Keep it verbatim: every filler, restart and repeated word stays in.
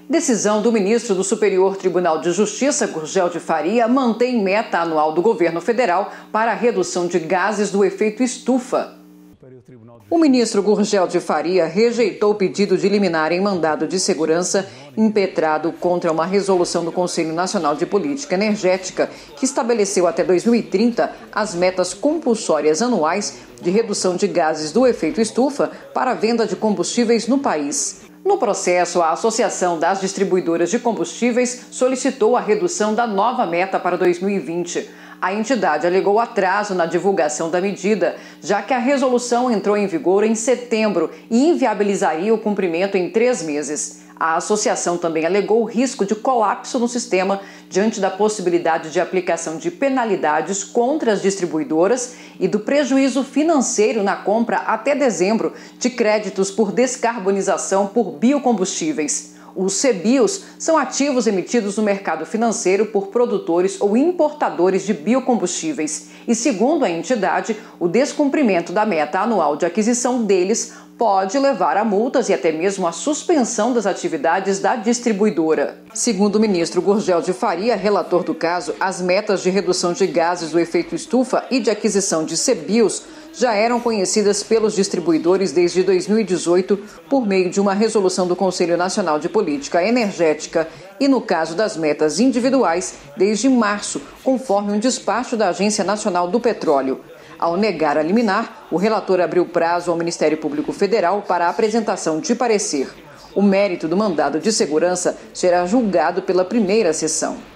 Decisão do ministro do Superior Tribunal de Justiça, Gurgel de Faria, mantém meta anual do governo federal para a redução de gases do efeito estufa. O ministro Gurgel de Faria rejeitou o pedido de liminar em mandado de segurança impetrado contra uma resolução do Conselho Nacional de Política Energética que estabeleceu até dois mil e trinta as metas compulsórias anuais de redução de gases do efeito estufa para a venda de combustíveis no país. No processo, a Associação das Distribuidoras de Combustíveis solicitou a redução da nova meta para dois mil e vinte. A entidade alegou atraso na divulgação da medida, já que a resolução entrou em vigor em setembro e inviabilizaria o cumprimento em três meses. A associação também alegou o risco de colapso no sistema diante da possibilidade de aplicação de penalidades contra as distribuidoras e do prejuízo financeiro na compra até dezembro de créditos por descarbonização por biocombustíveis. Os C B I Os são ativos emitidos no mercado financeiro por produtores ou importadores de biocombustíveis e, segundo a entidade, o descumprimento da meta anual de aquisição deles pode levar a multas e até mesmo a suspensão das atividades da distribuidora. Segundo o ministro Gurgel de Faria, relator do caso, as metas de redução de gases do efeito estufa e de aquisição de C B I Os já eram conhecidas pelos distribuidores desde dois mil e dezoito por meio de uma resolução do Conselho Nacional de Política Energética e, no caso das metas individuais, desde março, conforme um despacho da Agência Nacional do Petróleo. Ao negar a liminar, o relator abriu prazo ao Ministério Público Federal para a apresentação de parecer. O mérito do mandado de segurança será julgado pela primeira sessão.